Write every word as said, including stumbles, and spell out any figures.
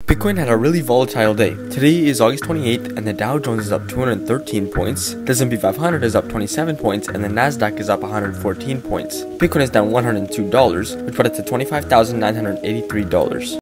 Bitcoin had a really volatile day. Today is August twenty-eighth and the Dow Jones is up two hundred thirteen points, the S and P five hundred is up twenty-seven points, and the Nasdaq is up one hundred fourteen points. Bitcoin is down one hundred two dollars, which brought it to twenty-five thousand nine hundred eighty-three dollars.